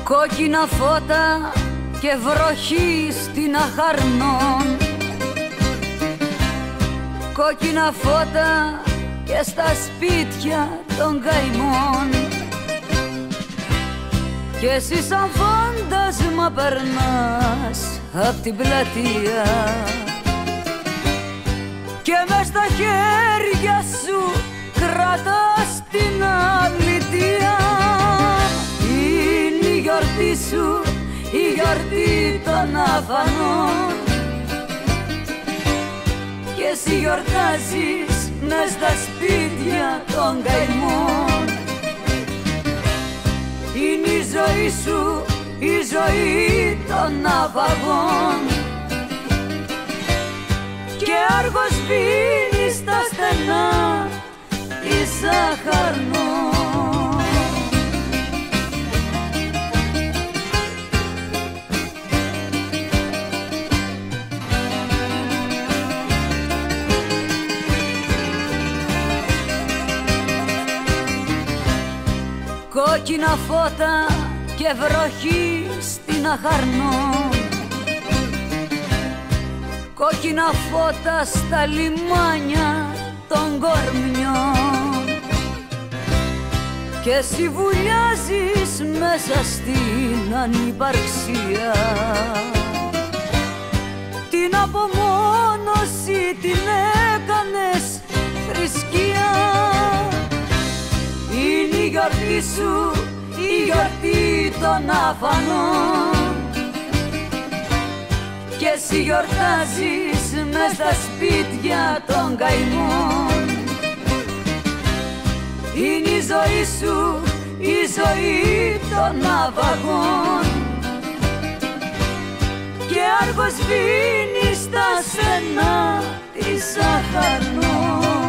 Κόκκινα φώτα και βροχή στην Αχαρνών, κόκκινα φώτα και στα σπίτια των καημών. Κι εσύ σαν φάντασμα περνάς απ' την πλατεία και μες στα χέρια σου κρατάς την αλήθεια. Είναι η γιορτή σου, η γιορτή των αφανών, κι εσύ γιορτάζεις μες στα σπίτια των καημών. Είναι η ζωή σου, η ζωή των ναυαγών, και άργος πίνεις στα στενά της Αχαρνών. Κόκκινα φώτα και βροχή στην Αχαρνών, κόκκινα φώτα στα λιμάνια των κορμιών, και εσύ βουλιάζεις μέσα στην ανυπαρξία. Την απομόνωση την έκανες θρησκεία. Είναι η γιορτή σου, η γιορτή των αφανών, κι εσύ γιορτάζεις μες στα σπίτια των καημών. Είναι η ζωή σου, η ζωή των ναυαγών, και άργος πίνεις στα στενά της Αχαρνών.